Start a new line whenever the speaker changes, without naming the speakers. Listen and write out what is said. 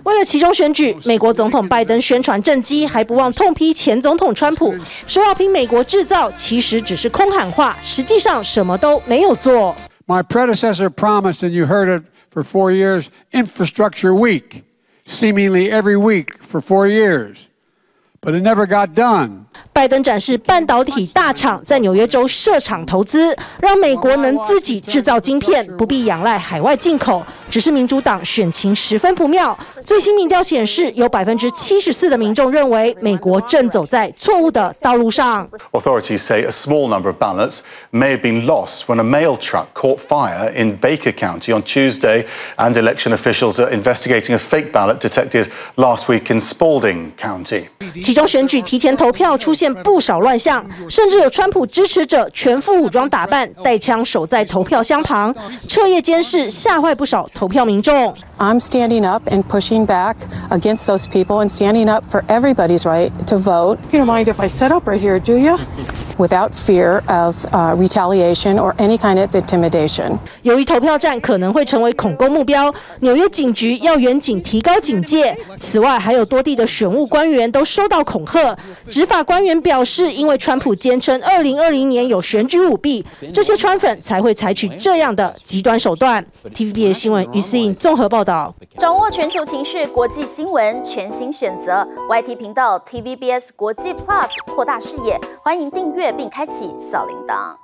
为了期中选举，美国总统拜登宣传政绩，还不忘痛批前总统川普，说要拼美国制造，其实只是空喊话，实际上什么都没有做。
My predecessor promised, and you heard it for 4 years, Infrastructure Week, seemingly every week for 4 years, but it never got done.
拜登展示半导体大厂在纽约州设厂投资，让美国能自己制造晶片，不必仰赖海外进口。只是民主党选情十分不妙。最新民调显示，有74%的民众认为美国正走在错误的道路上。
Authorities say a small number of ballots may have been lost when a mail truck caught fire in Baker County on Tuesday, and election officials are investigating a fake ballot detected last week in Spalding County.
其中选举提前投票出现不少乱象，甚至有川普支持者全副武装打扮，带枪守在投票箱旁，彻夜监视，吓坏不少投票民众。
I'm standing up and pushing back against those people and standing up for everybody's right to vote.
You don't mind if I set up right here, do you?
Without fear of retaliation or any kind of intimidation.
由于投票站可能会成为恐攻目标，纽约警局要远警提高警戒。此外，还有多地的选务官员都收到恐吓。执法官员表示，因为川普坚称2020年有选举舞弊，这些川粉才会采取这样的极端手段。TVBS 新闻于思颖综合报道。
掌握全球情势、国际新闻，全新选择 YT 频道 TVBS 国际 Plus， 扩大视野。欢迎订阅并开启小铃铛。